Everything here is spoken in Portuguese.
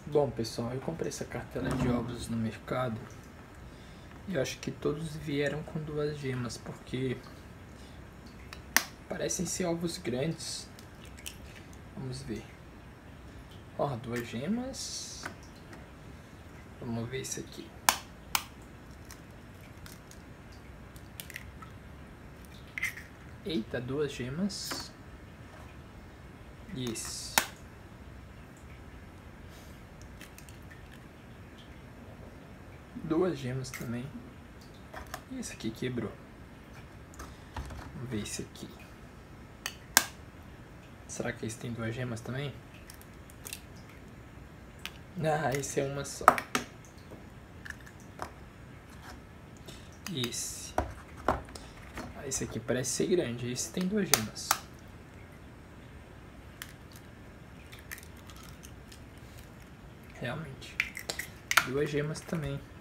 Bom, pessoal, eu comprei essa cartela de ovos no mercado e eu acho que todos vieram com 2 gemas, porque parecem ser ovos grandes. Vamos ver. Ó, 2 gemas. Vamos ver isso aqui. Eita, 2 gemas. E esse. Duas gemas também. E esse aqui quebrou. Vamos ver esse aqui. Será que esse tem 2 gemas também? Ah, esse é uma só. Esse. Ah, esse aqui parece ser grande. Esse tem 2 gemas. Realmente. 2 gemas também.